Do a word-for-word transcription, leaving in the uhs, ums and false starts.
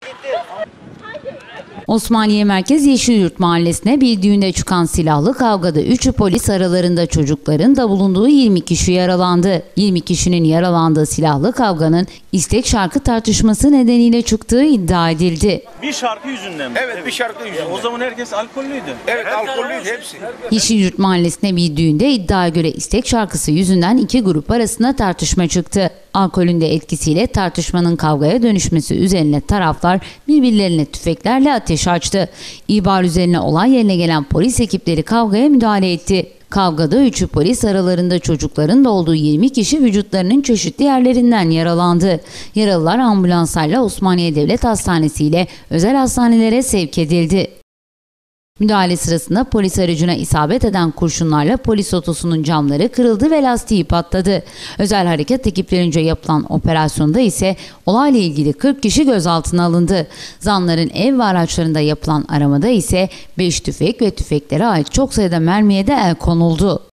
Osmaniye Merkez Yeşilyurt Mahallesi'ne bir düğünde çıkan silahlı kavgada üç polis aralarında çocukların da bulunduğu yirmi kişi yaralandı. yirmi kişinin yaralandığı silahlı kavganın istek şarkı tartışması nedeniyle çıktığı iddia edildi. Bir şarkı yüzünden mi? Evet, evet. bir şarkı yüzünden. O zaman herkes alkollüydü. Evet, alkollüydü hepsi. Yeşilyurt Mahallesi'ne bir düğünde iddiaya göre istek şarkısı yüzünden iki grup arasında tartışma çıktı. Alkolün de etkisiyle tartışmanın kavgaya dönüşmesi üzerine taraflar birbirlerine tüfeklerle ateş açtı. İhbar üzerine olay yerine gelen polis ekipleri kavgaya müdahale etti. Kavgada üçü polis aralarında çocukların da olduğu yirmi kişi vücutlarının çeşitli yerlerinden yaralandı. Yaralılar ambulanslarla Osmaniye Devlet Hastanesi ile özel hastanelere sevk edildi. Müdahale sırasında polis aracına isabet eden kurşunlarla polis otosunun camları kırıldı ve lastiği patladı. Özel harekat ekiplerince yapılan operasyonda ise olayla ilgili kırk kişi gözaltına alındı. Zanların ev ve araçlarında yapılan aramada ise beş tüfek ve tüfeklere ait çok sayıda mermiye de el konuldu.